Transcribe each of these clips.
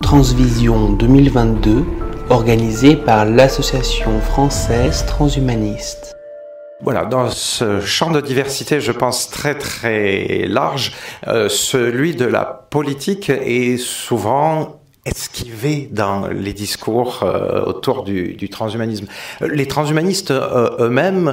Transvision 2022, organisée par l'Association française transhumaniste. Voilà, dans ce champ de diversité, je pense très très large, celui de la politique est souvent esquivé dans les discours autour du transhumanisme. Les transhumanistes eux-mêmes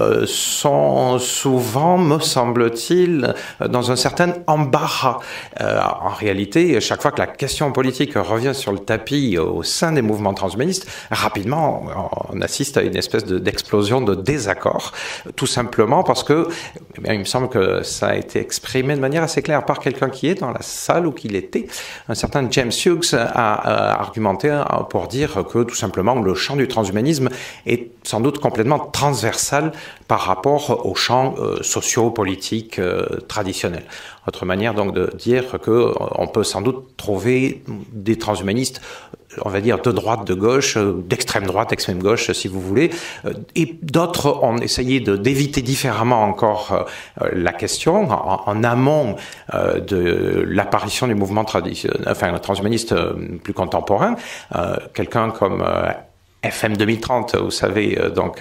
sont souvent, me semble-t-il, dans un certain embarras. En réalité, chaque fois que la question politique revient sur le tapis au sein des mouvements transhumanistes, rapidement, on assiste à une espèce d'explosion de désaccord, tout simplement parce que, eh bien, il me semble que ça a été exprimé de manière assez claire par quelqu'un qui est dans la salle ou qui l'était, un certain James Hughes a argumenté pour dire que tout simplement le champ du transhumanisme est sans doute complètement transversal par rapport au champ socio-politique traditionnel. Autre manière donc de dire que on peut sans doute trouver des transhumanistes, on va dire de droite, de gauche, d'extrême droite, extrême gauche, si vous voulez, et d'autres ont essayé d'éviter différemment encore la question en amont de l'apparition du mouvement transhumaniste plus contemporain. Quelqu'un comme FM 2030, vous savez, donc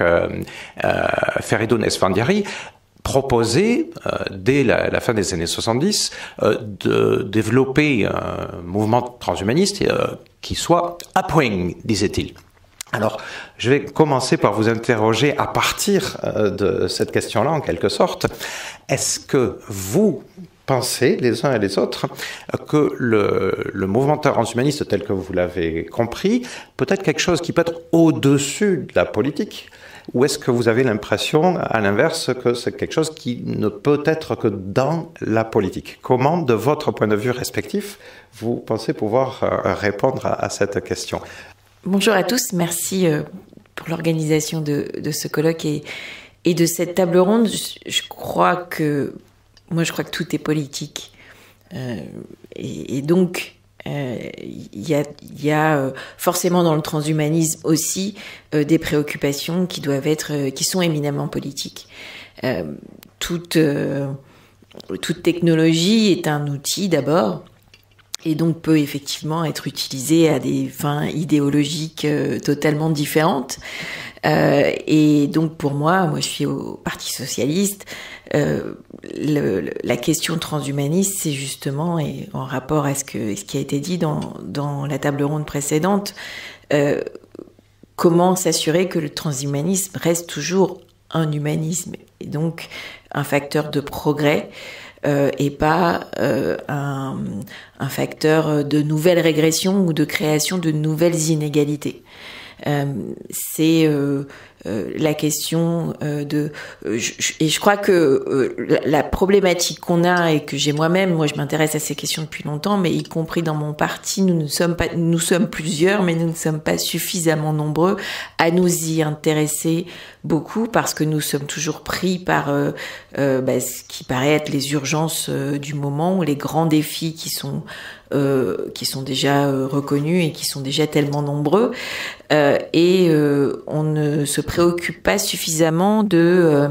Feridun Esfandiari, proposé, dès la fin des années 70, de développer un mouvement transhumaniste qui soit upwing, disait-il. Alors, je vais commencer par vous interroger à partir de cette question-là, en quelque sorte. Est-ce que vous pensez, les uns et les autres, que le mouvement transhumaniste tel que vous l'avez compris peut être quelque chose qui peut être au-dessus de la politique? Ou est-ce que vous avez l'impression, à l'inverse, que c'est quelque chose qui ne peut être que dans la politique? Comment, de votre point de vue respectif, vous pensez pouvoir répondre à cette question? Bonjour à tous, merci pour l'organisation de ce colloque et de cette table ronde. Je crois que tout est politique. Et donc, il y a forcément dans le transhumanisme aussi des préoccupations qui sont éminemment politiques. Toute technologie est un outil d'abord et donc peut effectivement être utilisée à des fins idéologiques totalement différentes. Et donc pour moi je suis au Parti socialiste, la question transhumaniste, c'est justement, et en rapport à ce qui a été dit dans la table ronde précédente, comment s'assurer que le transhumanisme reste toujours un humanisme, et donc un facteur de progrès, et pas un facteur de nouvelle régression ou de création de nouvelles inégalités. C'est la question et je crois que la problématique qu'on a et que j'ai moi je m'intéresse à ces questions depuis longtemps, mais y compris dans mon parti, nous sommes plusieurs, mais nous ne sommes pas suffisamment nombreux à nous y intéresser beaucoup, parce que nous sommes toujours pris par ce qui paraît être les urgences du moment, ou les grands défis qui sont déjà reconnus et qui sont déjà tellement nombreux, et on ne se préoccupe pas suffisamment de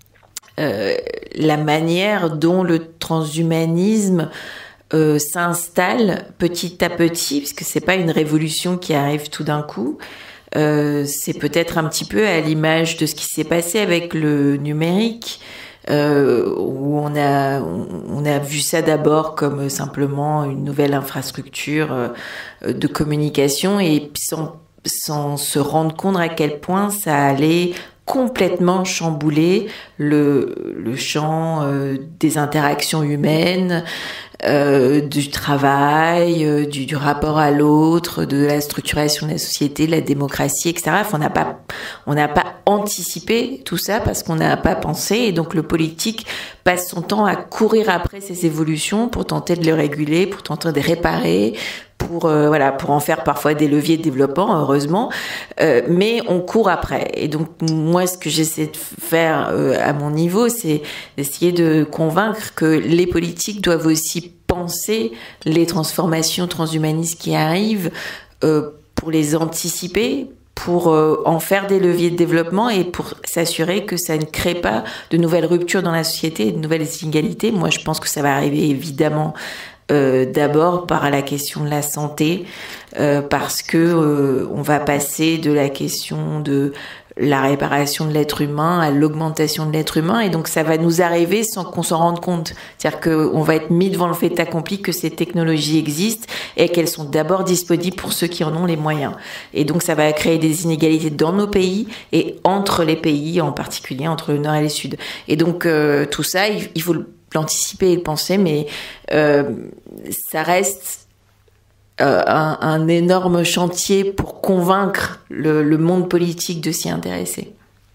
la manière dont le transhumanisme s'installe petit à petit, parce que c'est pas une révolution qui arrive tout d'un coup. C'est peut-être un petit peu à l'image de ce qui s'est passé avec le numérique, où on a vu ça d'abord comme simplement une nouvelle infrastructure de communication, et sans se rendre compte à quel point ça allait complètement chambouler le champ des interactions humaines, du travail, du rapport à l'autre, de la structuration de la société, de la démocratie, etc. Enfin, on n'a pas anticipé tout ça parce qu'on n'a pas pensé, et donc le politique passe son temps à courir après ces évolutions pour tenter de les réguler, pour tenter de réparer, pour en faire parfois des leviers de développement, heureusement, mais on court après. Et donc moi, ce que j'essaie de faire à mon niveau, c'est d'essayer de convaincre que les politiques doivent aussi penser les transformations transhumanistes qui arrivent, pour les anticiper, pour en faire des leviers de développement, et pour s'assurer que ça ne crée pas de nouvelles ruptures dans la société et de nouvelles inégalités. Moi, je pense que ça va arriver évidemment d'abord par la question de la santé, parce que on va passer de la question de la réparation de l'être humain à l'augmentation de l'être humain, et donc ça va nous arriver sans qu'on s'en rende compte. C'est-à-dire qu'on va être mis devant le fait accompli que ces technologies existent et qu'elles sont d'abord disponibles pour ceux qui en ont les moyens. Et donc ça va créer des inégalités dans nos pays et entre les pays, en particulier entre le Nord et le Sud. Et donc tout ça, il faut l'anticiper et le penser, mais ça reste un énorme chantier pour convaincre le monde politique de s'y intéresser.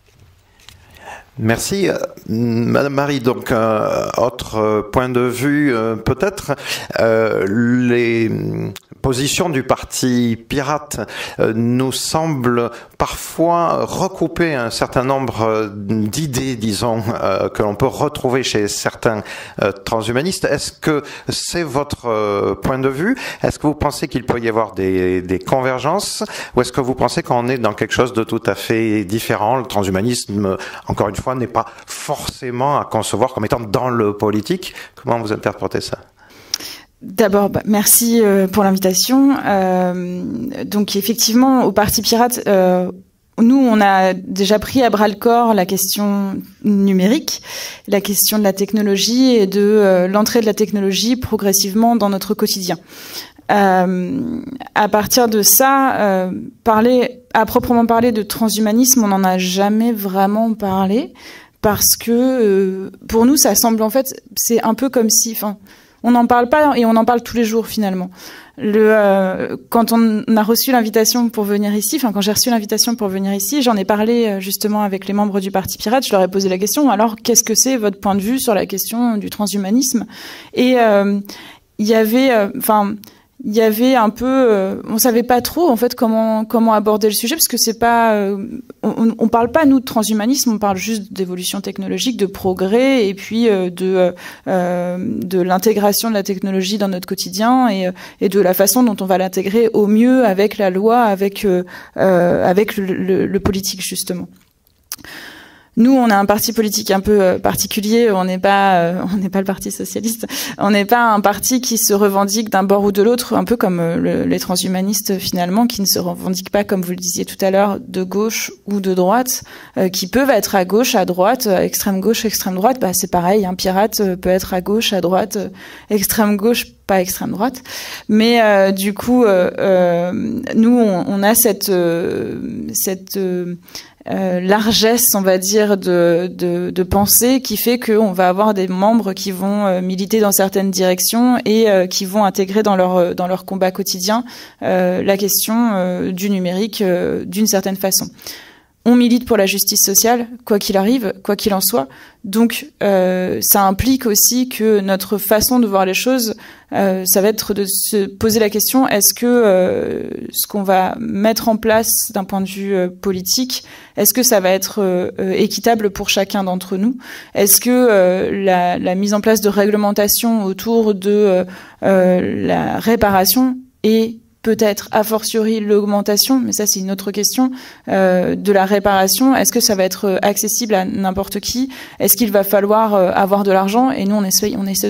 Merci. Madame Marie, donc autre point de vue peut-être, les positions du parti pirate nous semblent parfois recouper un certain nombre d'idées, disons, que l'on peut retrouver chez certains transhumanistes. Est-ce que c'est votre point de vue? Est-ce que vous pensez qu'il peut y avoir des convergences, ou est-ce que vous pensez qu'on est dans quelque chose de tout à fait différent? Le transhumanisme, encore une fois, n'est pas forcément à concevoir comme étant dans le politique. Comment vous interprétez ça? D'abord, merci pour l'invitation. Donc effectivement, au Parti Pirate, nous, on a déjà pris à bras-le-corps la question numérique, la question de la technologie et de l'entrée de la technologie progressivement dans notre quotidien. À partir de ça, à proprement parler de transhumanisme, on n'en a jamais vraiment parlé, parce que pour nous, ça semble, en fait, c'est un peu comme si, on n'en parle pas et on en parle tous les jours finalement. Quand on a reçu l'invitation pour venir ici, quand j'ai reçu l'invitation pour venir ici, j'en ai parlé justement avec les membres du Parti Pirate. Je leur ai posé la question, alors qu'est-ce que c'est votre point de vue sur la question du transhumanisme? Et il y avait un peu, on savait pas trop en fait comment aborder le sujet, parce que c'est pas, on parle pas nous de transhumanisme, on parle juste d'évolution technologique, de progrès, et puis de l'intégration de la technologie dans notre quotidien, et de la façon dont on va l'intégrer au mieux avec la loi, avec le politique justement. Nous, on a un parti politique un peu particulier. On n'est pas le Parti socialiste. On n'est pas un parti qui se revendique d'un bord ou de l'autre, un peu comme les transhumanistes finalement, qui ne se revendiquent pas, comme vous le disiez tout à l'heure, de gauche ou de droite, qui peuvent être à gauche, à droite, extrême gauche, extrême droite. Bah c'est pareil. Un pirate peut être à gauche, à droite, extrême gauche, pas extrême droite. Mais du coup, nous, on a cette largesse, on va dire, de pensée, qui fait qu'on va avoir des membres qui vont militer dans certaines directions et qui vont intégrer dans leur combat quotidien la question du numérique d'une certaine façon. On milite pour la justice sociale, quoi qu'il arrive, quoi qu'il en soit. Donc, ça implique aussi que notre façon de voir les choses, ça va être de se poser la question, est-ce que ce qu'on va mettre en place d'un point de vue politique, est-ce que ça va être équitable pour chacun d'entre nous? Est-ce que la mise en place de réglementation autour de la réparation est peut-être a fortiori l'augmentation, mais ça c'est une autre question, de la réparation, est-ce que ça va être accessible à n'importe qui? Est-ce qu'il va falloir avoir de l'argent? Et nous on essaie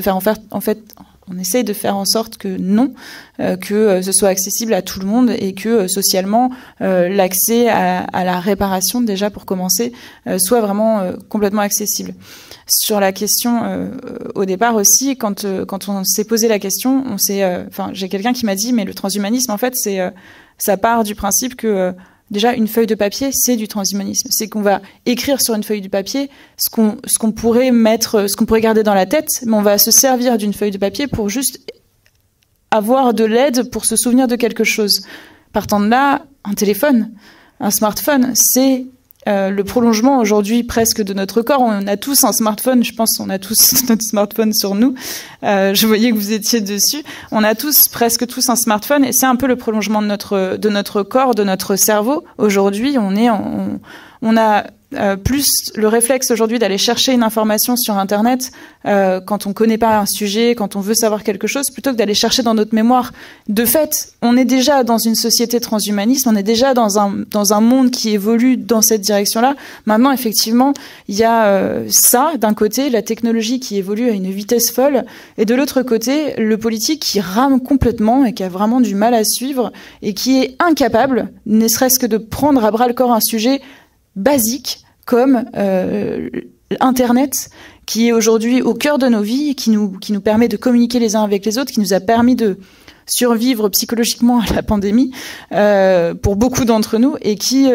de faire en sorte que non, que ce soit accessible à tout le monde, et que socialement l'accès à la réparation, déjà pour commencer, soit vraiment complètement accessible. Sur la question, au départ aussi, quand on s'est posé la question, j'ai quelqu'un qui m'a dit, mais le transhumanisme, en fait, ça part du principe que déjà une feuille de papier, c'est du transhumanisme. C'est qu'on va écrire sur une feuille de papier ce qu'on pourrait garder dans la tête, mais on va se servir d'une feuille de papier pour juste avoir de l'aide pour se souvenir de quelque chose. Partant de là, un téléphone, un smartphone, c'est le prolongement aujourd'hui presque de notre corps. On a tous un smartphone, je pense, on a tous notre smartphone sur nous. Je voyais que vous étiez dessus. On a presque tous un smartphone, et c'est un peu le prolongement de notre corps, de notre cerveau. Aujourd'hui, on a plus le réflexe aujourd'hui d'aller chercher une information sur Internet quand on connaît pas un sujet, quand on veut savoir quelque chose, plutôt que d'aller chercher dans notre mémoire. De fait, on est déjà dans une société transhumaniste, on est déjà dans un monde qui évolue dans cette direction-là. Maintenant, effectivement, il y a ça d'un côté, la technologie qui évolue à une vitesse folle, et de l'autre côté, le politique qui rame complètement et qui a vraiment du mal à suivre et qui est incapable, ne serait-ce que de prendre à bras le corps un sujet basique comme Internet, qui est aujourd'hui au cœur de nos vies, qui nous permet de communiquer les uns avec les autres, qui nous a permis de survivre psychologiquement à la pandémie pour beaucoup d'entre nous, et qui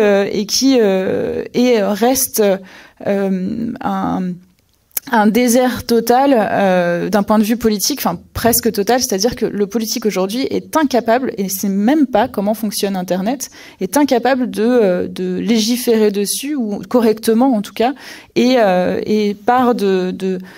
reste un désert total d'un point de vue politique, enfin presque total, c'est-à-dire que le politique aujourd'hui est incapable, et ne sait même pas comment fonctionne Internet, est incapable de légiférer dessus, ou correctement en tout cas, et part de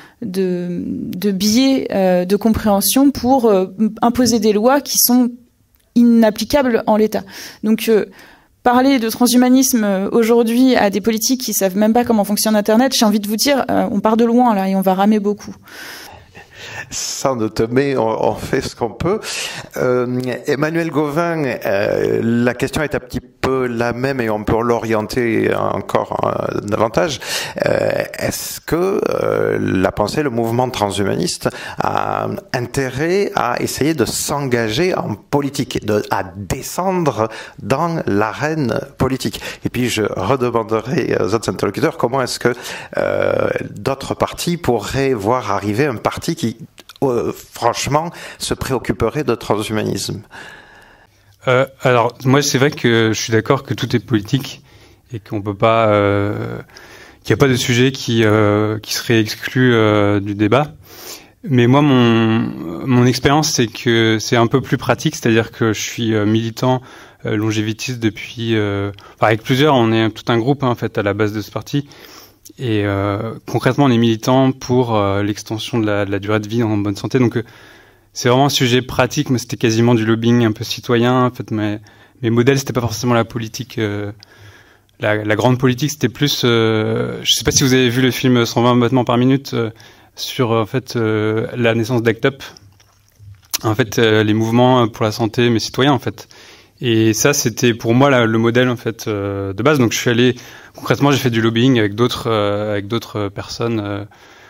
biais de compréhension pour imposer des lois qui sont inapplicables en l'état. Donc parler de transhumanisme aujourd'hui à des politiques qui savent même pas comment fonctionne Internet, j'ai envie de vous dire, on part de loin là et on va ramer beaucoup. Sans doute, mais on fait ce qu'on peut. Emmanuel Gauvin, la question est un petit peu la même et on peut l'orienter encore davantage. Est-ce que la pensée, le mouvement transhumaniste a intérêt à essayer de s'engager en politique, à descendre dans l'arène politique? Et puis je redemanderai aux autres interlocuteurs comment est-ce que d'autres partis pourraient voir arriver un parti qui franchement se préoccuperait de transhumanisme. Alors moi c'est vrai que je suis d'accord que tout est politique et qu'on peut pas, qu'il n'y a pas de sujet qui serait exclu du débat. Mais moi mon expérience c'est que c'est un peu plus pratique, c'est-à-dire que je suis militant longévitiste depuis, avec plusieurs, on est tout un groupe en fait à la base de ce parti. Et concrètement, on est militant pour l'extension de la durée de vie en bonne santé. Donc, c'est vraiment un sujet pratique, mais c'était quasiment du lobbying un peu citoyen. En fait, mes modèles, c'était pas forcément la politique. La grande politique, c'était plus. Je sais pas si vous avez vu le film 120 battements par minute sur en fait la naissance d'ACT UP. En fait, les mouvements pour la santé, mais citoyens en fait. Et ça, c'était pour moi le modèle en fait de base. Donc, je suis allé concrètement, j'ai fait du lobbying avec d'autres personnes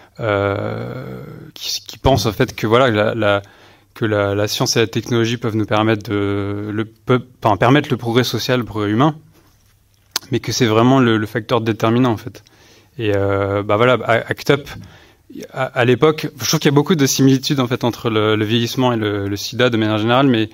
qui pensent en fait que voilà que la science et la technologie peuvent nous permettre permettre le progrès social, le progrès humain, mais que c'est vraiment le facteur déterminant en fait. Et voilà, ACT UP, à l'époque, je trouve qu'il y a beaucoup de similitudes en fait entre le vieillissement et le sida de manière générale, mais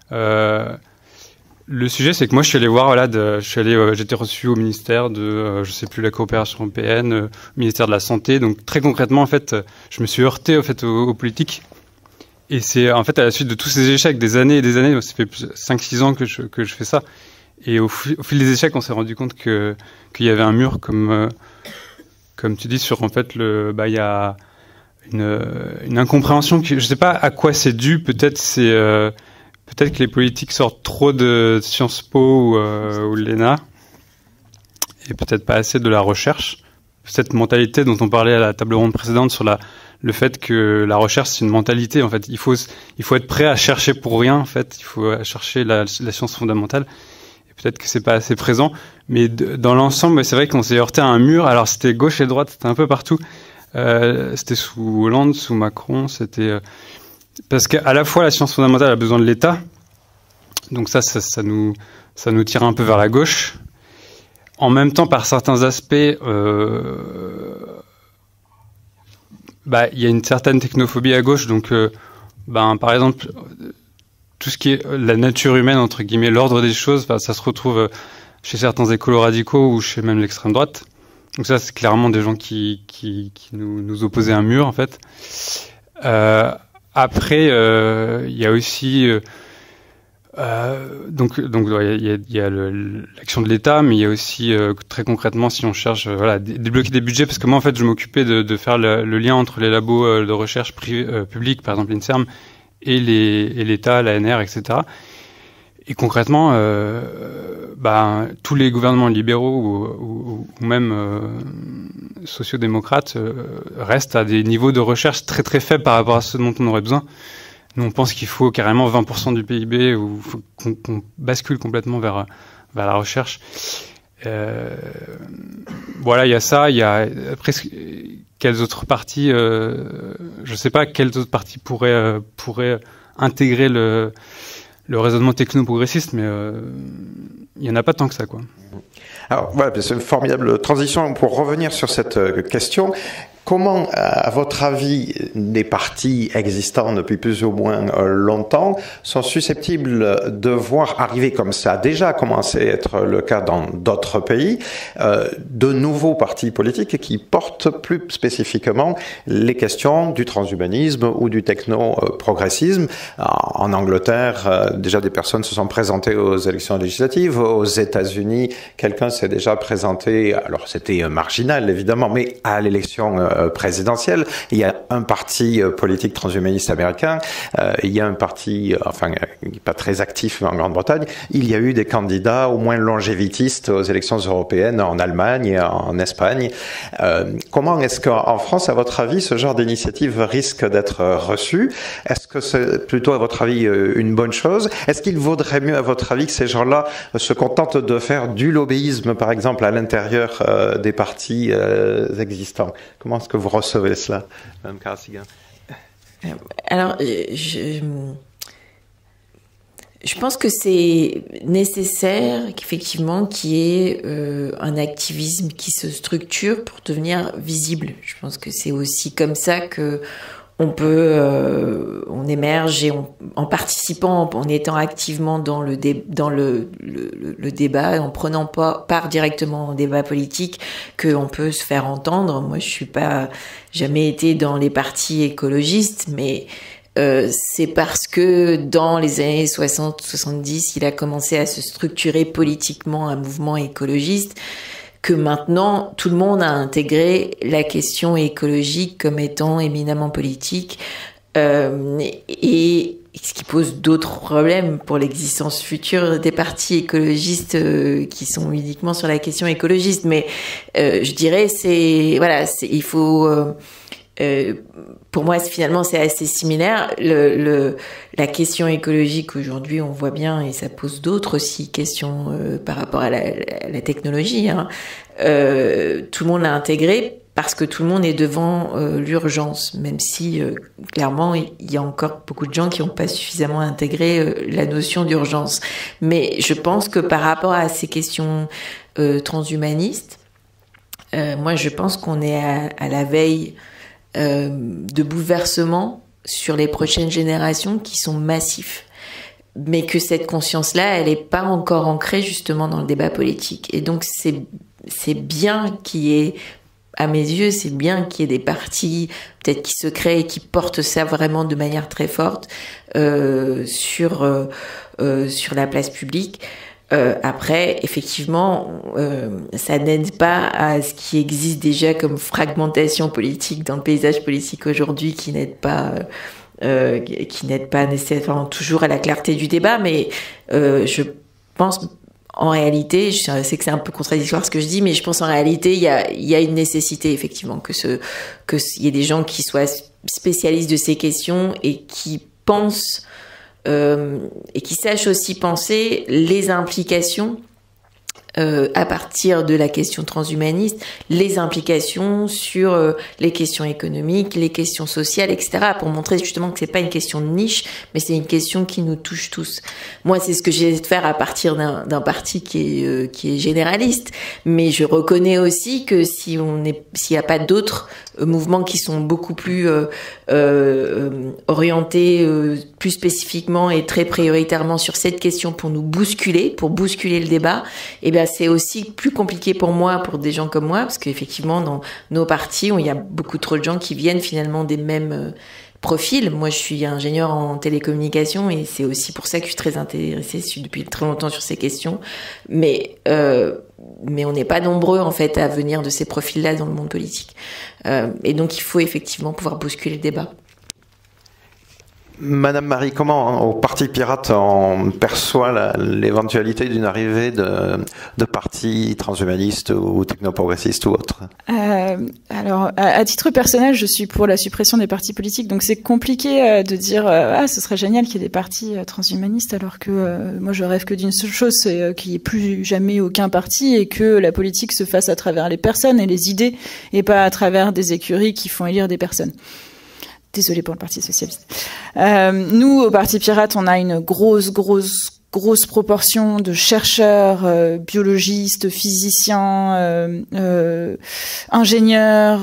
le sujet, c'est que moi, je suis allé voir, j'étais reçu au ministère de, je sais plus, la coopération européenne, au ministère de la Santé. Donc, très concrètement, en fait, je me suis heurté, en fait, aux politiques. Et c'est, en fait, à la suite de tous ces échecs, des années et des années, ça fait 5-6 ans que je fais ça. Et au fil des échecs, on s'est rendu compte qu'il y avait un mur, comme tu dis, sur, en fait, il y a une incompréhension je sais pas à quoi c'est dû, peut-être que les politiques sortent trop de Sciences Po ou l'ENA et peut-être pas assez de la recherche. Cette mentalité dont on parlait à la table ronde précédente sur le fait que la recherche c'est une mentalité en fait. Il faut être prêt à chercher pour rien en fait. Il faut chercher la science fondamentale. Et peut-être que c'est pas assez présent. Mais dans l'ensemble, c'est vrai qu'on s'est heurté à un mur. Alors c'était gauche et droite, c'était un peu partout. C'était sous Hollande, sous Macron, c'était parce qu'à la fois la science fondamentale a besoin de l'État, donc ça nous tire un peu vers la gauche. En même temps, par certains aspects, il y a une certaine technophobie à gauche, donc par exemple tout ce qui est la nature humaine entre guillemets, l'ordre des choses, ça se retrouve chez certains écolos radicaux ou chez même l'extrême droite. Donc ça, c'est clairement des gens qui nous opposaient un mur en fait. Après, il y a aussi donc il y a l'action de l'État, mais il y a aussi très concrètement si on cherche débloquer des budgets, parce que moi en fait je m'occupais de faire le lien entre les labos de recherche publics, par exemple l'INSERM, et l'État, l'ANR, etc. Et concrètement, tous les gouvernements libéraux ou même sociodémocrates restent à des niveaux de recherche très très faibles par rapport à ce dont on aurait besoin. Nous, on pense qu'il faut carrément 20% du PIB, ou qu'on bascule complètement vers la recherche. Voilà, il y a ça. Il y a après quelles autres parties, je sais pas quelles autres parties pourraient intégrer le raisonnement techno-progressiste, mais il y en a pas tant que ça, quoi. Alors voilà, c'est une formidable transition pour revenir sur cette question. Comment, à votre avis, les partis existants depuis plus ou moins longtemps sont susceptibles de voir arriver, comme ça a déjà commencé à être le cas dans d'autres pays, de nouveaux partis politiques qui portent plus spécifiquement les questions du transhumanisme ou du techno-progressisme. En Angleterre, déjà des personnes se sont présentées aux élections législatives. Aux États-Unis, quelqu'un s'est déjà présenté, alors c'était marginal évidemment, mais à l'élection présidentielle. Il y a un parti politique transhumaniste américain, il y a un parti, pas très actif en Grande-Bretagne. Il y a eu des candidats au moins longévitistes aux élections européennes en Allemagne et en Espagne. Comment est-ce qu'en France, à votre avis, ce genre d'initiative risque d'être reçu? Est-ce que c'est plutôt, à votre avis, une bonne chose? Est-ce qu'il vaudrait mieux, à votre avis, que ces gens-là se contentent de faire du lobbyisme, par exemple, à l'intérieur des partis existants? Comment est-ce que vous recevez cela, Mme Karaciga? Alors, je pense que c'est nécessaire qu'effectivement qu'il y ait un activisme qui se structure pour devenir visible. Je pense que c'est aussi comme ça que on émerge et en participant, en étant activement dans le débat, en prenant part directement au débat politique, qu'on peut se faire entendre. Moi, je suis pas jamais été dans les partis écologistes, mais c'est parce que dans les années 60-70, il a commencé à se structurer politiquement un mouvement écologiste, que maintenant, tout le monde a intégré la question écologique comme étant éminemment politique, et ce qui pose d'autres problèmes pour l'existence future des partis écologistes qui sont uniquement sur la question écologiste. Mais je dirais, il faut... pour moi, finalement, c'est assez similaire. La question écologique aujourd'hui, on voit bien, et ça pose d'autres aussi questions par rapport à la technologie. Hein. Tout le monde l'a intégré parce que tout le monde est devant l'urgence, même si clairement il y a encore beaucoup de gens qui n'ont pas suffisamment intégré la notion d'urgence. Mais je pense que par rapport à ces questions transhumanistes, moi je pense qu'on est à la veille de bouleversements sur les prochaines générations qui sont massifs, mais que cette conscience-là, elle n'est pas encore ancrée justement dans le débat politique. Et donc c'est bien qu'il y ait, à mes yeux, c'est bien qu'il y ait des partis peut-être qui se créent et qui portent ça vraiment de manière très forte sur la place publique. Après, effectivement, ça n'aide pas à ce qui existe déjà comme fragmentation politique dans le paysage politique aujourd'hui, qui n'aide pas nécessairement toujours à la clarté du débat, mais je pense en réalité, je sais que c'est un peu contradictoire ce que je dis, mais je pense en réalité il y a une nécessité effectivement que il y ait des gens qui soient spécialistes de ces questions et qui pensent et qui sachent aussi penser les implications à partir de la question transhumaniste, les implications sur les questions économiques, les questions sociales, etc., pour montrer justement que c'est pas une question de niche, mais c'est une question qui nous touche tous. Moi, c'est ce que j'essaie de faire à partir d'un parti qui est généraliste, mais je reconnais aussi que s'il y a pas d'autres mouvements qui sont beaucoup plus orientés plus spécifiquement et très prioritairement sur cette question pour bousculer le débat, et bien c'est aussi plus compliqué pour moi, pour des gens comme moi, parce qu'effectivement dans nos partis, il y a beaucoup trop de gens qui viennent finalement des mêmes profils. Moi, je suis ingénieure en télécommunications et c'est aussi pour ça que je suis très intéressée depuis très longtemps sur ces questions. Mais on n'est pas nombreux en fait à venir de ces profils-là dans le monde politique. Et donc il faut effectivement pouvoir bousculer le débat. Madame Marie, comment au Parti Pirate on perçoit l'éventualité d'une arrivée de partis transhumanistes ou technoprogressistes ou autres? Alors, à titre personnel, je suis pour la suppression des partis politiques, donc c'est compliqué de dire ce serait génial qu'il y ait des partis transhumanistes, alors que moi je rêve que d'une seule chose, c'est qu'il n'y ait plus jamais aucun parti et que la politique se fasse à travers les personnes et les idées et pas à travers des écuries qui font élire des personnes. Désolée pour le Parti socialiste. Nous, au Parti Pirate, on a une grosse proportion de chercheurs, biologistes, physiciens, ingénieurs,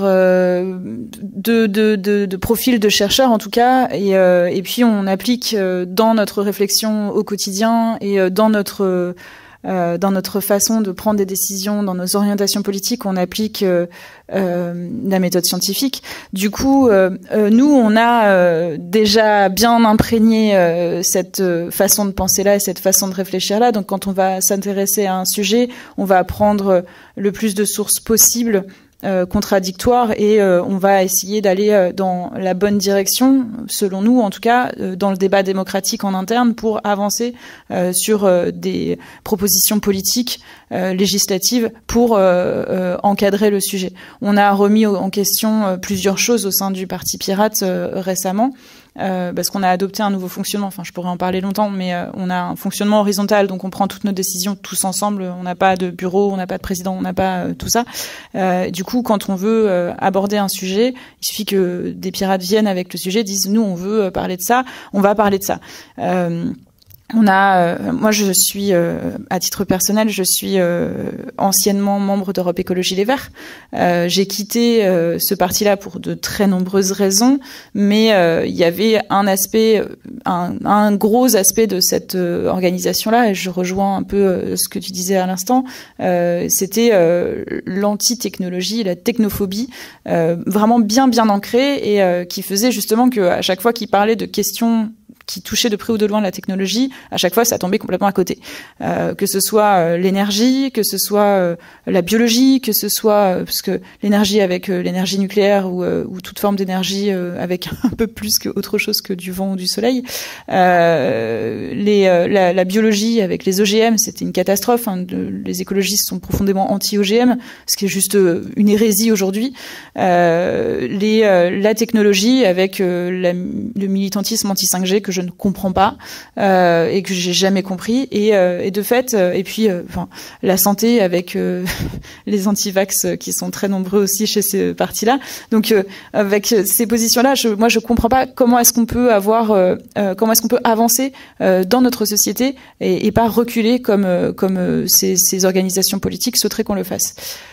de profils de chercheurs en tout cas, et puis on applique dans notre réflexion au quotidien et dans notre façon de prendre des décisions, dans nos orientations politiques, on applique la méthode scientifique. Du coup, nous, on a déjà bien imprégné cette façon de penser-là et cette façon de réfléchir-là. Donc, quand on va s'intéresser à un sujet, on va prendre le plus de sources possibles contradictoires et on va essayer d'aller dans la bonne direction, selon nous en tout cas, dans le débat démocratique en interne pour avancer sur des propositions politiques législatives pour encadrer le sujet. On a remis en question plusieurs choses au sein du Parti Pirate récemment. Parce qu'on a adopté un nouveau fonctionnement, enfin je pourrais en parler longtemps, mais on a un fonctionnement horizontal, donc on prend toutes nos décisions tous ensemble, on n'a pas de bureau, on n'a pas de président, on n'a pas tout ça. Du coup, quand on veut aborder un sujet, il suffit que des pirates viennent avec le sujet, disent nous on veut parler de ça, on va parler de ça. Moi je suis, à titre personnel, je suis anciennement membre d'Europe Écologie Les Verts. J'ai quitté ce parti-là pour de très nombreuses raisons, mais il y avait un gros aspect de cette organisation-là, et je rejoins un peu ce que tu disais à l'instant, c'était l'anti-technologie, la technophobie, vraiment bien ancrée, et qui faisait justement que à chaque fois qu'il parlait de questions qui touchait de près ou de loin la technologie, à chaque fois ça tombait complètement à côté. Que ce soit l'énergie, que ce soit la biologie, que ce soit parce que l'énergie avec l'énergie nucléaire ou toute forme d'énergie avec un peu plus que autre chose que du vent ou du soleil. La biologie avec les OGM, c'était une catastrophe. Les écologistes sont profondément anti-OGM, ce qui est juste une hérésie aujourd'hui. La technologie avec le militantisme anti-5G que je ne comprends pas et que j'ai jamais compris, et de fait et puis la santé avec les anti-vax qui sont très nombreux aussi chez ce parti-là. Donc avec ces positions-là, moi je comprends pas comment est-ce qu'on peut avancer dans notre société et pas reculer comme ces organisations politiques souhaiteraient qu'on le fasse.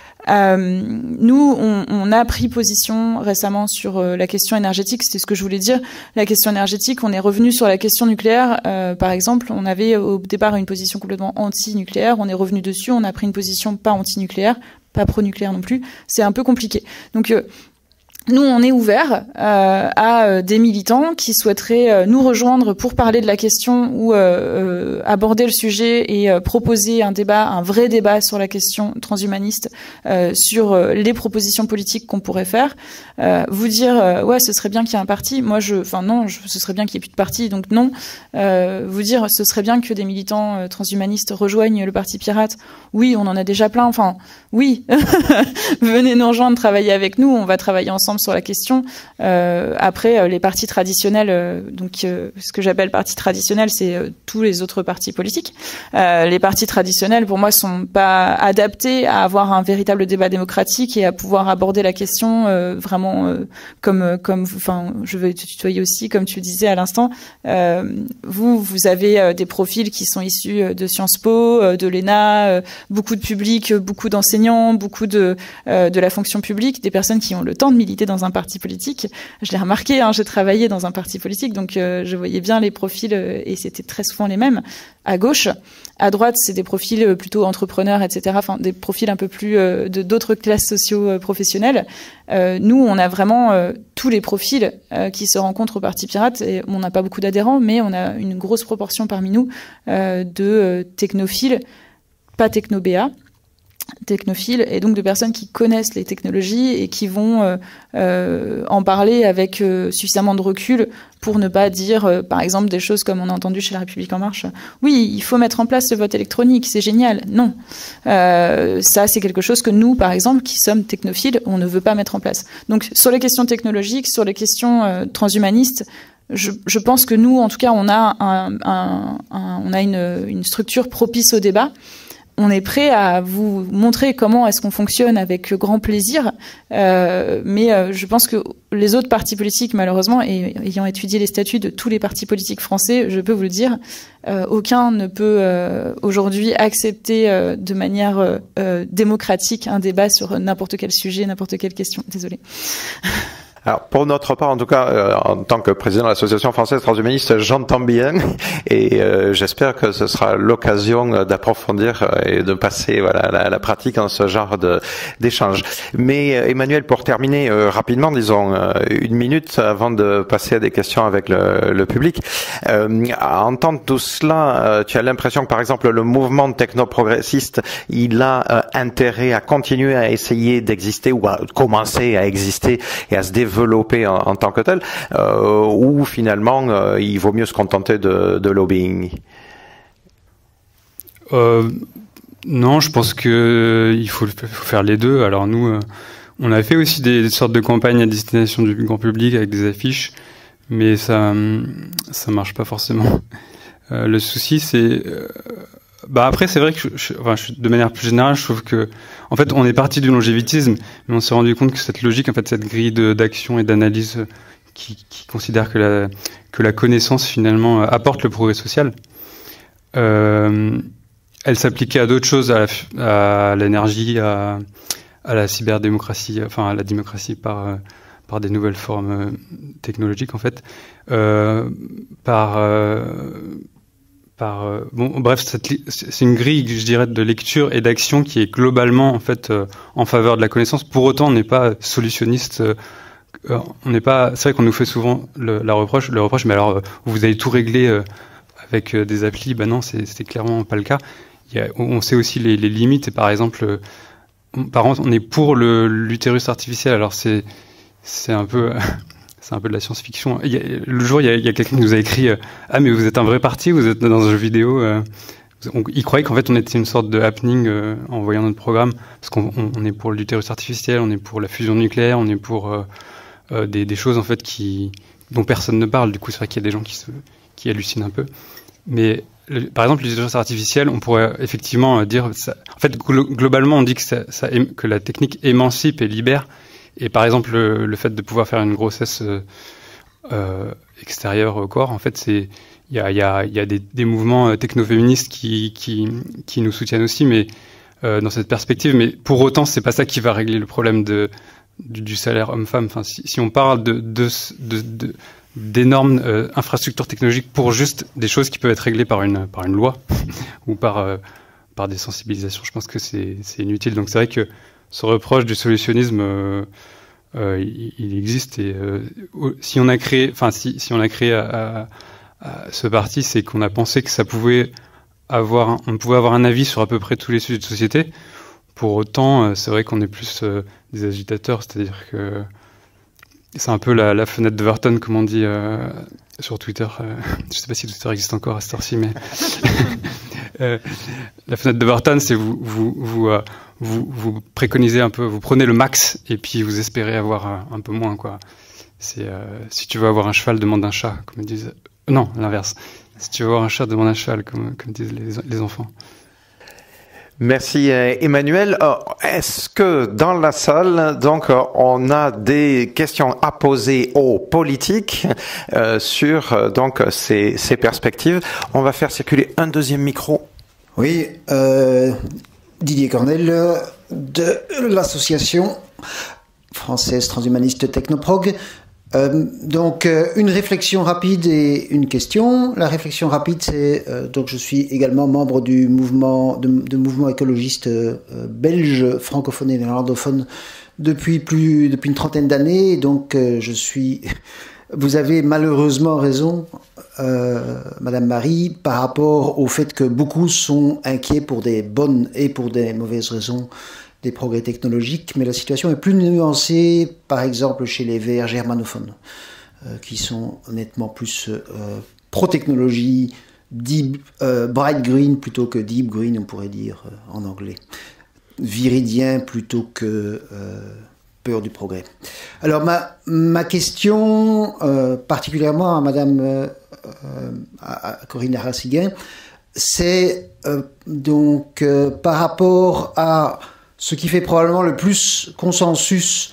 Nous, on a pris position récemment sur la question énergétique. C'était ce que je voulais dire. La question énergétique, on est revenu sur la question nucléaire. Par exemple, on avait au départ une position complètement anti-nucléaire. On est revenu dessus. On a pris une position pas anti-nucléaire, pas pro-nucléaire non plus. C'est un peu compliqué. Donc nous, on est ouvert à des militants qui souhaiteraient nous rejoindre pour parler de la question ou aborder le sujet et proposer un vrai débat sur la question transhumaniste, sur les propositions politiques qu'on pourrait faire. Vous dire ouais, ce serait bien qu'il y ait un parti. Moi, ce serait bien qu'il y ait plus de parti, donc non. Vous dire ce serait bien que des militants transhumanistes rejoignent le Parti Pirate. Oui, on en a déjà plein. Enfin, oui, venez nous rejoindre, travailler avec nous. On va travailler ensemble sur la question. Après, les partis traditionnels, ce que j'appelle partis traditionnels, c'est tous les autres partis politiques. Les partis traditionnels, pour moi, sont pas adaptés à avoir un véritable débat démocratique et à pouvoir aborder la question vraiment comme, je vais te tutoyer aussi, comme tu le disais à l'instant. Vous avez des profils qui sont issus de Sciences Po, de l'ENA, beaucoup de publics, beaucoup d'enseignants, beaucoup de la fonction publique, des personnes qui ont le temps de militer dans un parti politique. Je l'ai remarqué, j'ai travaillé dans un parti politique, donc je voyais bien les profils et c'était très souvent les mêmes. À gauche, à droite, c'est des profils plutôt entrepreneurs, etc. Enfin, des profils un peu plus d'autres classes socio-professionnelles. Nous, on a vraiment tous les profils qui se rencontrent au Parti Pirate. Et on n'a pas beaucoup d'adhérents, mais on a une grosse proportion parmi nous de technophiles, pas techno-BA. technophiles et donc de personnes qui connaissent les technologies et qui vont en parler avec suffisamment de recul pour ne pas dire, par exemple, des choses comme on a entendu chez La République En Marche. Oui, il faut mettre en place le vote électronique, c'est génial. Non. Ça, c'est quelque chose que nous, par exemple, qui sommes technophiles, on ne veut pas mettre en place. Donc, sur les questions technologiques, sur les questions transhumanistes, je pense que nous, en tout cas, on a une structure propice au débat. On est prêt à vous montrer comment est-ce qu'on fonctionne avec grand plaisir, mais je pense que les autres partis politiques, malheureusement, et ayant étudié les statuts de tous les partis politiques français, je peux vous le dire, aucun ne peut aujourd'hui accepter de manière démocratique un débat sur n'importe quel sujet, n'importe quelle question. Désolée. Alors, pour notre part, en tout cas, en tant que président de l'Association française transhumaniste, j'entends bien et j'espère que ce sera l'occasion d'approfondir et de passer à la pratique en ce genre d'échange. Mais Emmanuel, pour terminer rapidement, disons 1 minute avant de passer à des questions avec le public, à entendre tout cela, tu as l'impression que, par exemple, le mouvement technoprogressiste, il a intérêt à continuer à essayer d'exister ou à commencer à exister et à se développer en tant que tel, ou finalement il vaut mieux se contenter de lobbying? Non, je pense que il faut faire les deux. Alors nous, on a fait aussi des sortes de campagnes à destination du grand public avec des affiches, mais ça marche pas forcément. Le souci, c'est après, c'est vrai que de manière plus générale, je trouve que, en fait, on est parti du longévitisme, mais on s'est rendu compte que cette logique, en fait, cette grille d'action et d'analyse qui considère que la connaissance, finalement, apporte le progrès social, elle s'appliquait à d'autres choses, à l'énergie, à la cyberdémocratie, enfin, à la démocratie par des nouvelles formes technologiques, en fait, bref, c'est une grille, je dirais, de lecture et d'action qui est globalement, en fait, en faveur de la connaissance. Pour autant, on n'est pas solutionniste. On n'est pas. C'est vrai qu'on nous fait souvent le reproche, mais alors vous avez tout réglé avec des applis. Ben non, c'est clairement pas le cas. On sait aussi les limites. Et par exemple, on est pour l'utérus artificiel. Alors c'est un peu. C'est un peu de la science-fiction. Le jour, il y a quelqu'un qui nous a écrit ah, mais vous êtes un vrai parti, vous êtes dans un jeu vidéo. Il croyait qu'en fait, on était une sorte de happening en voyant notre programme, parce qu'on est pour l'utérus artificiel, on est pour la fusion nucléaire, on est pour des choses en fait dont personne ne parle. Du coup, c'est vrai qu'il y a des gens qui hallucinent un peu. Mais par exemple, l'utérus artificiel, on pourrait effectivement dire ça. En fait, globalement, on dit que la technique émancipe et libère. Et par exemple, le fait de pouvoir faire une grossesse extérieure au corps, en fait, il y a des mouvements technoféministes qui nous soutiennent aussi, mais dans cette perspective. Mais pour autant, c'est pas ça qui va régler le problème du salaire homme-femme. Enfin, si on parle d'énormes infrastructures technologiques pour juste des choses qui peuvent être réglées par une loi ou par des sensibilisations, je pense que c'est inutile. Donc c'est vrai que ce reproche du solutionnisme, il existe, et si on a créé ce parti, c'est qu'on a pensé que on pouvait avoir un avis sur à peu près tous les sujets de société. Pour autant, c'est vrai qu'on est plus des agitateurs, c'est-à-dire que c'est un peu la fenêtre d'Overton, comme on dit sur Twitter. Je sais pas si Twitter existe encore à cette heure-ci, mais la fenêtre d'Overton, c'est vous préconisez un peu, vous prenez le max et puis vous espérez avoir un peu moins, quoi. C'est si tu veux avoir un cheval, demande un chat, comme ils disent. Non, l'inverse. Si tu veux avoir un chat, demande un cheval, comme disent les enfants. Merci Emmanuel. Est-ce que dans la salle, donc, on a des questions à poser aux politiques sur donc ces perspectives? On va faire circuler un deuxième micro. Oui, Didier Cornel de l'association française transhumaniste Technoprog. Donc une réflexion rapide et une question. La réflexion rapide, c'est donc je suis également membre du mouvement écologiste belge francophone et néerlandophone depuis une trentaine d'années. Donc je suis Vous avez malheureusement raison, Madame Marie, par rapport au fait que beaucoup sont inquiets pour des bonnes et pour des mauvaises raisons des progrès technologiques, mais la situation est plus nuancée, par exemple chez les Verts germanophones, qui sont nettement plus pro-technologie, bright green plutôt que deep green, on pourrait dire en anglais. Viridien plutôt que peur du progrès. Alors ma question, particulièrement à Madame à Corinne Arasiguin, c'est donc par rapport à ce qui fait probablement le plus consensus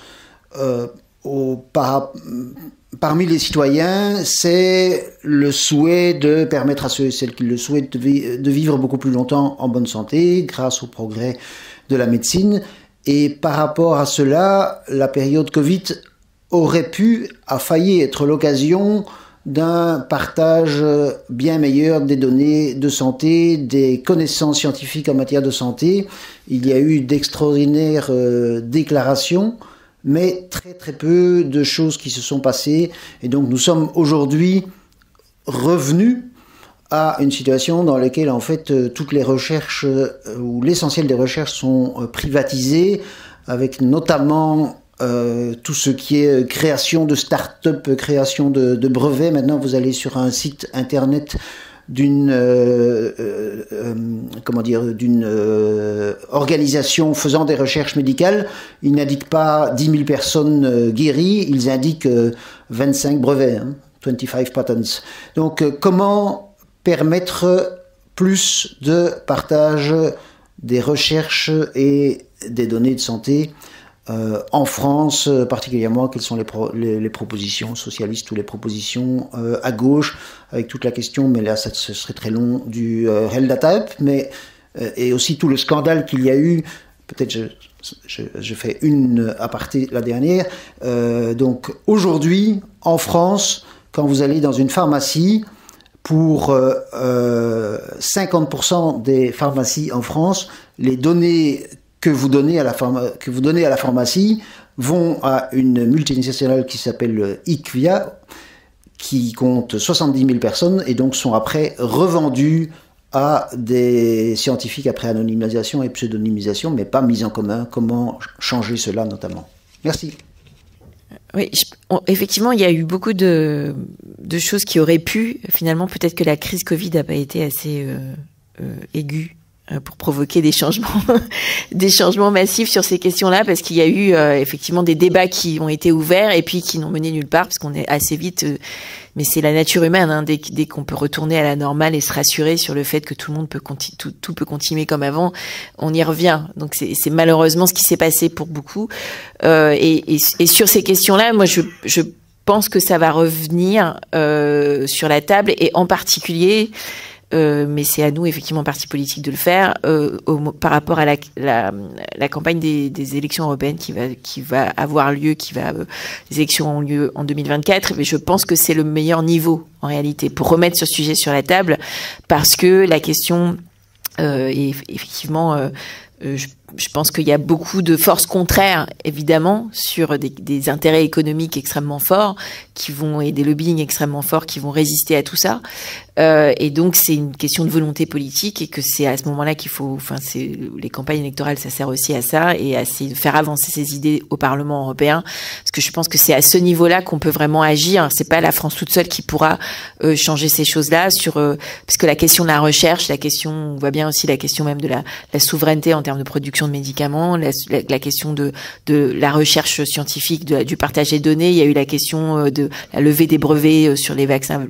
parmi les citoyens, c'est le souhait de permettre à ceux et celles qui le souhaitent de vivre beaucoup plus longtemps en bonne santé grâce au progrès de la médecine. Et par rapport à cela, la période Covid a failli être l'occasion d'un partage bien meilleur des données de santé, des connaissances scientifiques en matière de santé. Il y a eu d'extraordinaires déclarations, mais très très peu de choses qui se sont passées. Et donc nous sommes aujourd'hui revenus à une situation dans laquelle en fait toutes les recherches ou l'essentiel des recherches sont privatisées, avec notamment tout ce qui est création de start-up, création de brevets. Maintenant, vous allez sur un site internet d'une organisation faisant des recherches médicales. Ils n'indiquent pas 10 000 personnes guéries, ils indiquent 25 brevets, 25 patents. Donc, comment permettre plus de partage des recherches et des données de santé en France, particulièrement, quelles sont les propositions socialistes ou les propositions à gauche, avec toute la question, mais là, ce serait très long, du Health Data Hub, mais et aussi tout le scandale qu'il y a eu. Peut-être je fais une aparté, la dernière. Donc aujourd'hui, en France, quand vous allez dans une pharmacie, pour 50% des pharmacies en France, les données que vous donnez à la pharmacie vont à une multinationale qui s'appelle IQVIA, qui compte 70 000 personnes, et donc sont après revendus à des scientifiques après anonymisation et pseudonymisation, mais pas mis en commun. Comment changer cela notamment? Merci. Oui, effectivement, il y a eu beaucoup de choses qui auraient pu, finalement, peut-être que la crise Covid n'a pas été assez aiguë pour provoquer des changements massifs sur ces questions-là, parce qu'il y a eu effectivement des débats qui ont été ouverts et puis qui n'ont mené nulle part, parce qu'on est assez vite, mais c'est la nature humaine, hein, dès qu'on peut retourner à la normale et se rassurer sur le fait que tout le monde tout peut continuer comme avant, on y revient. Donc c'est malheureusement ce qui s'est passé pour beaucoup. Et sur ces questions-là, moi je pense que ça va revenir sur la table, et en particulier. Mais c'est à nous, effectivement, partis politiques, de le faire par rapport à la campagne des élections européennes qui va avoir lieu, les élections ont lieu en 2024. Mais je pense que c'est le meilleur niveau, en réalité, pour remettre ce sujet sur la table, parce que la question est effectivement... je pense qu'il y a beaucoup de forces contraires, évidemment, sur des intérêts économiques extrêmement forts et des lobbying extrêmement forts qui vont résister à tout ça. Et donc, c'est une question de volonté politique, et que c'est à ce moment-là qu'il faut, les campagnes électorales, ça sert aussi à ça, et à essayer de faire avancer ces idées au Parlement européen. Parce que je pense que c'est à ce niveau-là qu'on peut vraiment agir. C'est pas la France toute seule qui pourra changer ces choses-là parce que la question de la recherche, on voit bien aussi la question même de la souveraineté en termes de production de médicaments, la question de la recherche scientifique, du partage des données. Il y a eu la question de la levée des brevets sur les vaccins,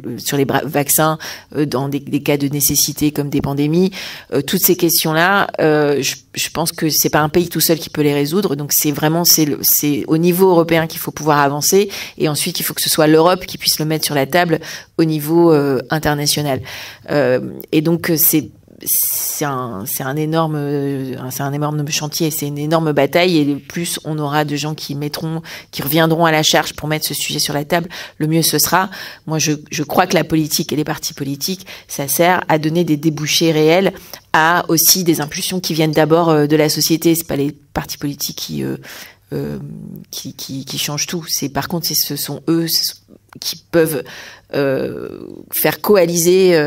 dans des cas de nécessité comme des pandémies. Toutes ces questions-là, je pense que c'est pas un pays tout seul qui peut les résoudre. Donc c'est au niveau européen qu'il faut pouvoir avancer, et ensuite il faut que ce soit l'Europe qui puisse le mettre sur la table au niveau international. Et donc c'est un énorme chantier, c'est une énorme bataille, et plus on aura de gens qui reviendront à la charge pour mettre ce sujet sur la table, le mieux ce sera. Moi, je crois que la politique et les partis politiques, ça sert à donner des débouchés réels, à aussi des impulsions qui viennent d'abord de la société. C'est pas les partis politiques qui changent tout. Par contre, ce sont eux qui peuvent faire coaliser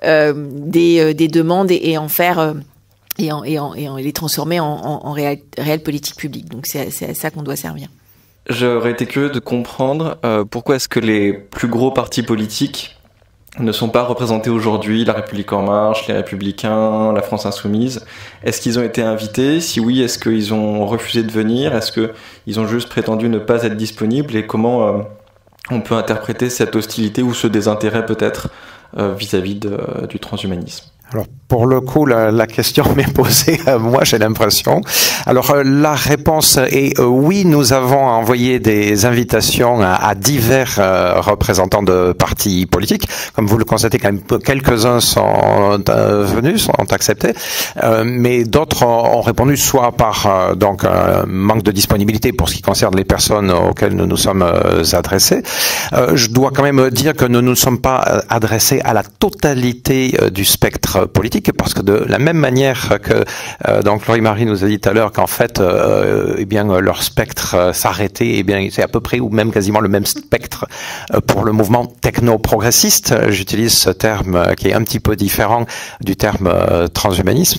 des demandes et en faire et les transformer en réelle politique publique. Donc c'est à ça qu'on doit servir. J'aurais été curieux de comprendre pourquoi est-ce que les plus gros partis politiques ne sont pas représentés aujourd'hui, La République En Marche, les Républicains, la France Insoumise. Est-ce qu'ils ont été invités? Si oui, est-ce qu'ils ont refusé de venir? Est-ce qu'ils ont juste prétendu ne pas être disponibles? Et comment on peut interpréter cette hostilité ou ce désintérêt peut-être vis-à-vis du transhumanisme? Alors, pour le coup, la question m'est posée à moi, j'ai l'impression. Alors, la réponse est oui, nous avons envoyé des invitations à divers représentants de partis politiques. Comme vous le constatez, quand même, quelques-uns sont venus, sont acceptés, mais d'autres ont répondu soit par donc manque de disponibilité pour ce qui concerne les personnes auxquelles nous nous sommes adressés. Je dois quand même dire que nous ne nous sommes pas adressés à la totalité du spectre politique, parce que de la même manière que donc Laurie-Marie nous a dit tout à l'heure qu'en fait eh bien leur spectre s'arrêtait, eh bien c'est à peu près ou même quasiment le même spectre pour le mouvement techno-progressiste. J'utilise ce terme qui est un petit peu différent du terme transhumanisme,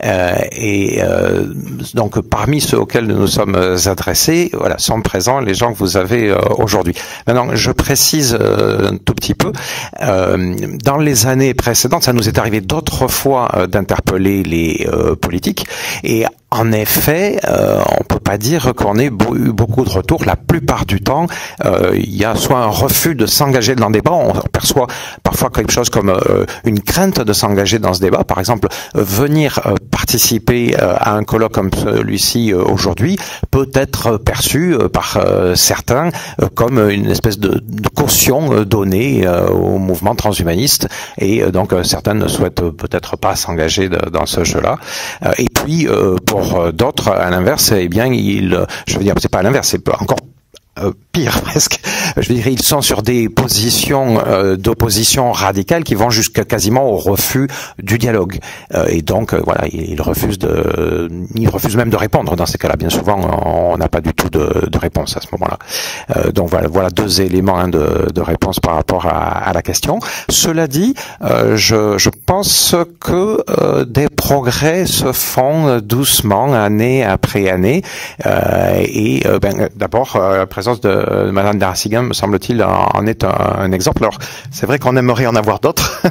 et donc parmi ceux auxquels nous nous sommes adressés, voilà, sont présents les gens que vous avez aujourd'hui. Maintenant, je précise un tout petit peu, dans les années précédentes, ça nous est arrivé d'autres fois d'interpeller les politiques, et en effet, on peut pas dire qu'on ait eu beaucoup de retours. La plupart du temps, il y a soit un refus de s'engager dans le débat, on perçoit parfois quelque chose comme une crainte de s'engager dans ce débat. Par exemple, venir participer à un colloque comme celui-ci aujourd'hui peut être perçu par certains comme une espèce de caution donnée au mouvement transhumaniste, et donc certains ne souhaitent peut-être pas s'engager dans ce jeu-là. Et puis pour d'autres, à l'inverse, eh bien, je veux dire, c'est pas à l'inverse, c'est encore pire presque. Je veux dire, ils sont sur des positions d'opposition radicale qui vont jusqu'à quasiment au refus du dialogue. Et donc, voilà, ils refusent même de répondre. Dans ces cas-là, bien souvent, on n'a pas du tout de réponse à ce moment-là. Donc voilà deux éléments de réponse par rapport à la question. Cela dit, je pense que des progrès se font doucement, année après année. Et d'abord, la présence de Madame Daracigan, me semble-t-il, en est un exemple. Alors, c'est vrai qu'on aimerait en avoir d'autres.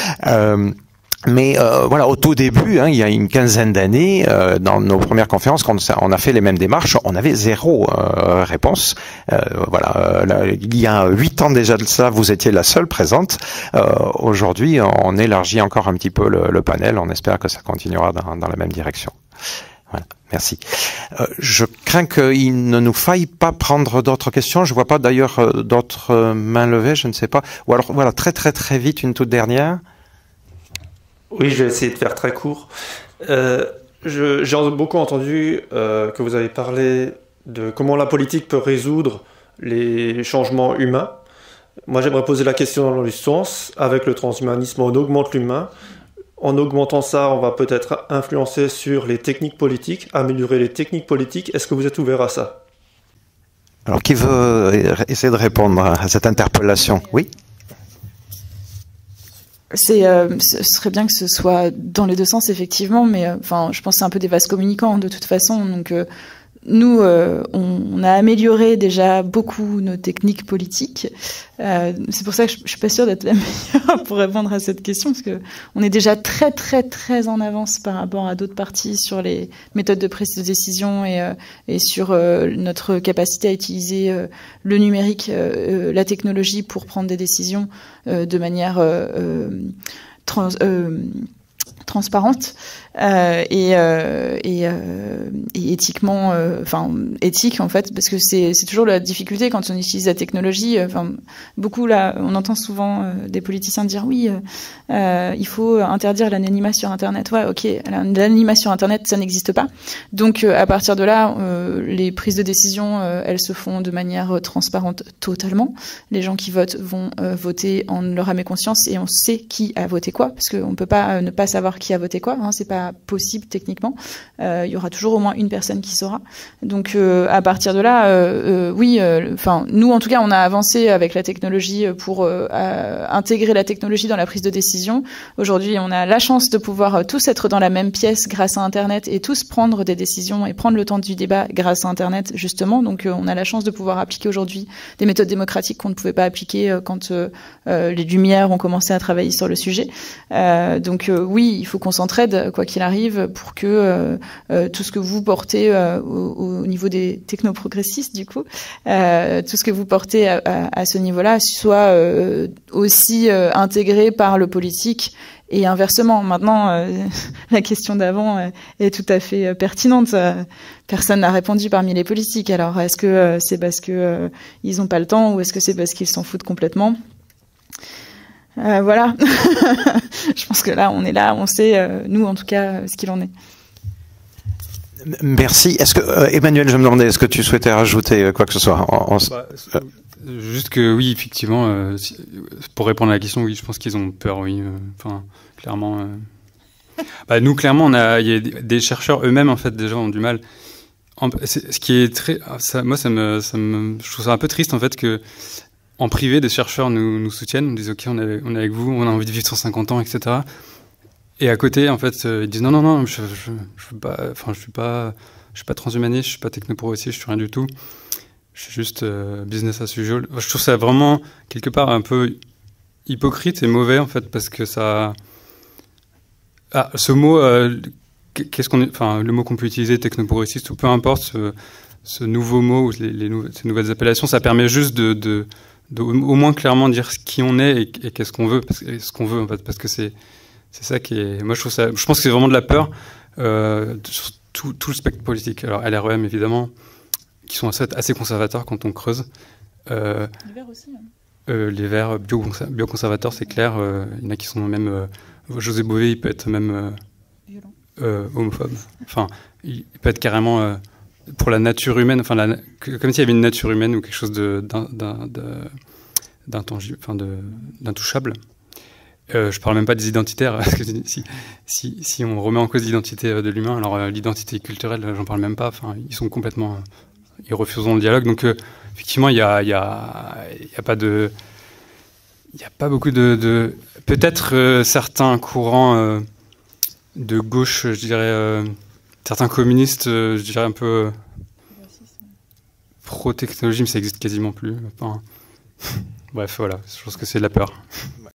Mais voilà, au tout début, il y a une quinzaine d'années, dans nos premières conférences, quand on a fait les mêmes démarches, on avait zéro réponse. Voilà, il y a 8 ans déjà de ça, vous étiez la seule présente. Aujourd'hui, on élargit encore un petit peu le panel. On espère que ça continuera dans la même direction. Voilà, merci. Je crains qu'il ne nous faille pas prendre d'autres questions. Je vois pas d'ailleurs d'autres mains levées, je ne sais pas. Ou alors, voilà, très très très vite, une toute dernière. Oui, je vais essayer de faire très court. J'ai beaucoup entendu que vous avez parlé de comment la politique peut résoudre les changements humains. Moi, j'aimerais poser la question dans le sens, avec le transhumanisme, on augmente l'humain. En augmentant ça, on va peut-être influencer sur les techniques politiques, améliorer les techniques politiques. Est-ce que vous êtes ouvert à ça? Alors, qui veut essayer de répondre à cette interpellation? Oui. Ce serait bien que ce soit dans les deux sens, effectivement, mais enfin, je pense que c'est un peu des vases communicants de toute façon. Donc, nous, on a amélioré déjà beaucoup nos techniques politiques. C'est pour ça que je suis pas sûre d'être la meilleure pour répondre à cette question, parce que on est déjà très très très en avance par rapport à d'autres partis sur les méthodes de prise de décision et sur notre capacité à utiliser le numérique, la technologie pour prendre des décisions de manière transparente et éthiquement, enfin éthique en fait, parce que c'est toujours la difficulté quand on utilise la technologie. Enfin, beaucoup là, on entend souvent des politiciens dire oui, il faut interdire l'anonymat sur Internet. Ouais, ok, l'anonymat sur Internet, ça n'existe pas. Donc à partir de là, les prises de décision, elles se font de manière transparente totalement. Les gens qui votent vont voter en leur âme et conscience, et on sait qui a voté quoi, parce qu'on peut pas ne pas savoir qui a voté quoi. Hein, c'est pas possible techniquement. Il y aura toujours au moins une personne qui saura. Donc à partir de là, oui. Enfin, nous en tout cas, on a avancé avec la technologie pour intégrer la technologie dans la prise de décision. Aujourd'hui, on a la chance de pouvoir tous être dans la même pièce grâce à Internet et tous prendre des décisions et prendre le temps du débat grâce à Internet justement. Donc on a la chance de pouvoir appliquer aujourd'hui des méthodes démocratiques qu'on ne pouvait pas appliquer quand les Lumières ont commencé à travailler sur le sujet. Donc oui, il faut qu'on s'entraide quoi qu'il arrive pour que tout ce que vous portez au niveau des technoprogressistes du coup, tout ce que vous portez à ce niveau-là soit aussi intégré par le politique. Et inversement, maintenant, la question d'avant est tout à fait pertinente. Personne n'a répondu parmi les politiques. Alors, est-ce que c'est parce que ils n'ont pas le temps ou est-ce que c'est parce qu'ils s'en foutent complètement ? Voilà. Je pense que là, on sait, nous en tout cas, ce qu'il en est. Merci. Est-ce que Emmanuel, je me demandais, est-ce que tu souhaitais rajouter quoi que ce soit Juste que oui, effectivement, pour répondre à la question, oui, je pense qu'ils ont peur, oui. Enfin, clairement. Nous, clairement, il y a des chercheurs eux-mêmes, en fait, déjà ont du mal. Ce qui est très, moi, je trouve ça un peu triste, en fait, que en privé, des chercheurs nous soutiennent, nous disent ok, on est avec vous, on a envie de vivre 150 ans, etc. Et à côté, en fait, ils disent non, je veux pas, enfin, je suis pas transhumaniste, je suis pas technoprogressiste, je suis rien du tout. Je suis juste business as usual. Je trouve ça vraiment, quelque part, un peu hypocrite et mauvais, en fait, parce que ça... ce mot, le mot qu'on peut utiliser, technoprogressiste, ou peu importe, ce nouveau mot, ou ces nouvelles appellations, ça permet juste de au moins clairement dire qui on est et qu'est-ce qu'on veut, ce qu'on veut, en fait, parce que c'est ça qui est... Moi, je pense que c'est vraiment de la peur sur tout le spectre politique. Alors, LREM, évidemment, qui sont assez conservateurs quand on creuse. Les Verts aussi. Hein. Les Verts bioconservateurs, c'est clair. Il y en a qui sont même... José Bové, il peut être même homophobe. Enfin, il peut être carrément pour la nature humaine, enfin, comme s'il y avait une nature humaine ou quelque chose d'intangible, enfin, d'intouchable. Je parle même pas des identitaires, parce que si on remet en cause l'identité de l'humain, alors l'identité culturelle, j'en parle même pas. Enfin, ils sont complètement... Ils refuseront le dialogue. Donc, effectivement, il y a pas beaucoup de peut-être certains courants de gauche, je dirais, certains communistes, je dirais un peu pro-technologie, mais ça existe quasiment plus. Enfin, bref, voilà, je pense que c'est de la peur.